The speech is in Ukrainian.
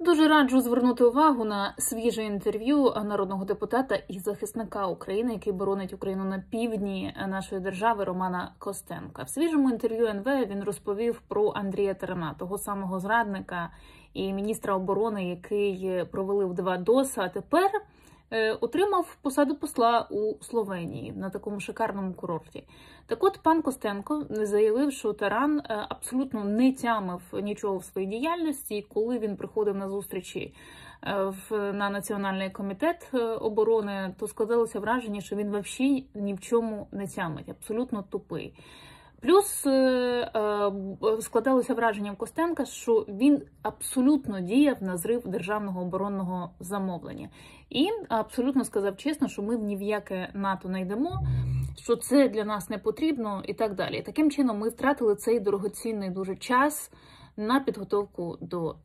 Дуже раджу звернути увагу на свіже інтерв'ю народного депутата і захисника України, який боронить Україну на півдні нашої держави, Романа Костенка. В свіжому інтерв'ю НВ він розповів про Андрія Тарана, того самого зрадника і міністра оборони, який провалив 2 ДОС, а тепер отримав посаду посла у Словенії на такому шикарному курорті. Так от, пан Костенко заявив, що Таран абсолютно не тямив нічого в своїй діяльності, і коли він приходив на зустрічі на Національний комітет оборони, то складалося враження, що він взагалі ні в чому не тямить, абсолютно тупий. Плюс складалося враження в Костенка, що він абсолютно діяв на зрив державного оборонного замовлення. І абсолютно сказав чесно, що ми ні в яке НАТО не йдемо, що це для нас не потрібно і так далі. Таким чином ми втратили цей дорогоцінний дуже час на підготовку до